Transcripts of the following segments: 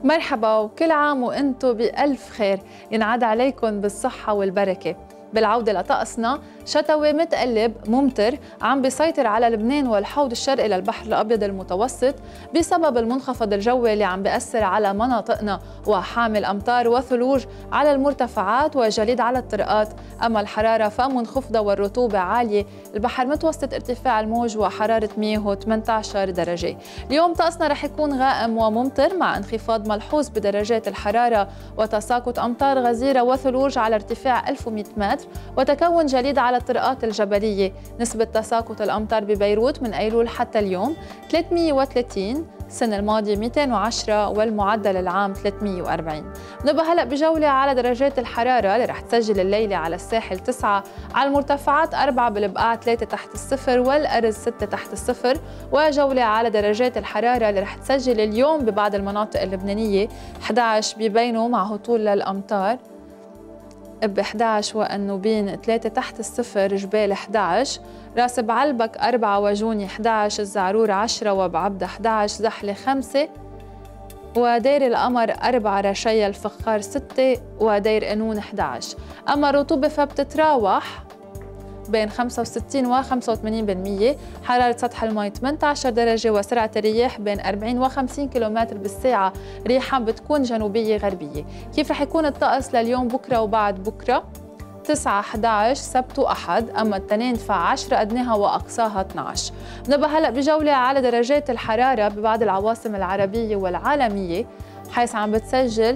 مرحبا وكل عام وانتم بألف خير، ينعاد عليكم بالصحة والبركة. بالعودة لطقسنا شتوي متقلب ممطر عم بيسيطر على لبنان والحوض الشرقي للبحر الأبيض المتوسط بسبب المنخفض الجوي اللي عم بيأثر على مناطقنا وحامل أمطار وثلوج على المرتفعات وجليد على الطرقات. أما الحرارة فمنخفضة والرطوبة عالية، البحر متوسط ارتفاع الموج وحرارة مياهه 18 درجة. اليوم طقسنا رح يكون غائم وممطر مع انخفاض ملحوظ بدرجات الحرارة وتساقط أمطار غزيرة وثلوج على ارتفاع 1100 متر وتكون جليد على الطرقات الجبلية. نسبة تساقط الأمطار ببيروت من أيلول حتى اليوم 330، السنة الماضية 210 والمعدل العام 340. نبقى هلأ بجولة على درجات الحرارة اللي رح تسجل الليلة على الساحل 9، على المرتفعات 4، بالبقاع 3 تحت الصفر والأرز 6 تحت الصفر، وجولة على درجات الحرارة اللي رح تسجل اليوم ببعض المناطق اللبنانية 11 ببينوا مع هطول للأمطار ب 11 والنوبين 3 تحت الصفر، جبال 11، راس بعلبك 4 وجوني 11، الزعرور 10 وبعبدة 11، زحلة 5 ودير القمر 4، رشيا الفخار 6 ودير قانون 11. أما الرطوبة فبتتراوح بين 65 و 85%، حرارة سطح الماء 18 درجة وسرعة الرياح بين 40 و 50 كم بالساعة، ريحة بتكون جنوبية غربية. كيف رح يكون الطقس لليوم بكرة وبعد بكرة؟ 9 11 سبت وأحد، أما التنين ف10 أدناها وأقصاها 12. بنبقى هلأ بجولة على درجات الحرارة ببعض العواصم العربية والعالمية، حيث عم بتسجل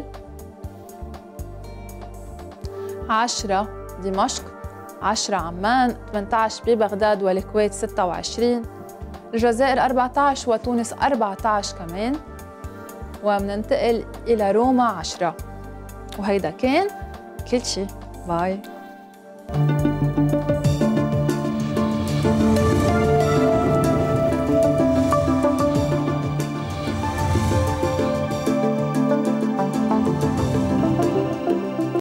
10 دمشق، 10 عمان، 18 ببغداد والكويت، 26 الجزائر، 14 وتونس 14 كمان، ومننتقل إلى روما 10. وهيدا كان كل شي. باي.